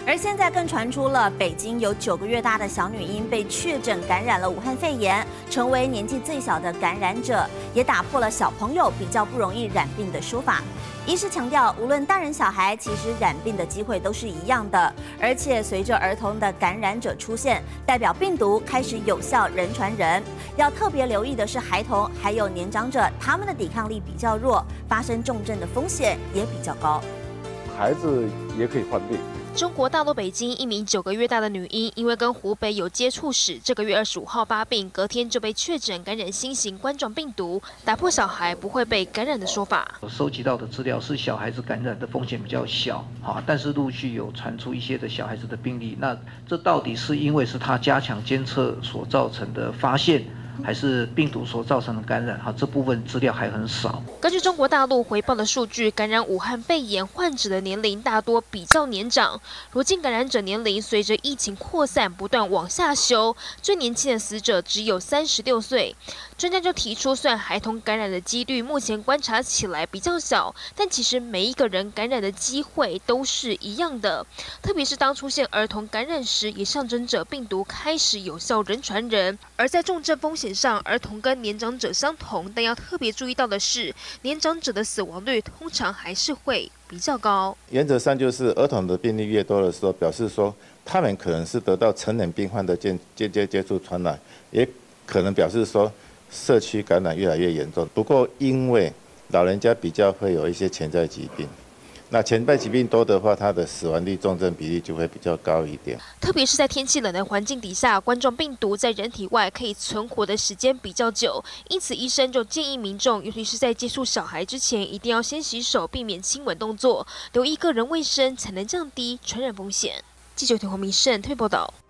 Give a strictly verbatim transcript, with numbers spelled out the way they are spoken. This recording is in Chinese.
而现在更传出了北京有九个月大的小女婴被确诊感染了武汉肺炎，成为年纪最小的感染者，也打破了小朋友比较不容易染病的说法。医师强调，无论大人小孩，其实染病的机会都是一样的，而且随着儿童的感染者出现，代表病毒开始有效人传人。要特别留意的是，孩童还有年长者，他们的抵抗力比较弱，发生重症的风险也比较高。 孩子也可以患病。 中国大陆北京一名九个月大的女婴，因为跟湖北有接触史，这个月二十五号发病，隔天就被确诊感染新型冠状病毒，打破小孩不会被感染的说法。 收集到的资料是小孩子感染的风险比较小，哈，但是陆续有传出一些的小孩子的病例，那这到底是因为是他加强监测所造成的发现，还是病毒所造成的感染？哈，这部分资料还很少。 根据中国大陆回报的数据，感染武汉肺炎患者的年龄大多比较年长。如今感染者年龄随着疫情扩散不断往下修，最年轻的死者只有三十六岁。专家就提出，虽然孩童感染的几率目前观察起来比较小，但其实每一个人感染的机会都是一样的。特别是当出现儿童感染时，也象征着病毒开始有效人传人。而在重症风险上，儿童跟年长者相同，但要特别注意到的是，年长者的死亡率通常还是会比较高。 原则上就是儿童的病例越多的时候，表示说他们可能是得到成人病患的间间接接触传染，也可能表示说社区感染越来越严重。不过因为老人家比较会有一些潜在疾病。那潜在疾病多的话，它的死亡率、重症比例就会比较高一点。 特别是在天气冷的环境底下，冠状病毒在人体外可以存活的时间比较久，因此医生就建议民众，尤其是在接触小孩之前，一定要先洗手，避免亲吻动作，留意个人卫生，才能降低传染风险。记者田黄明胜特别报道。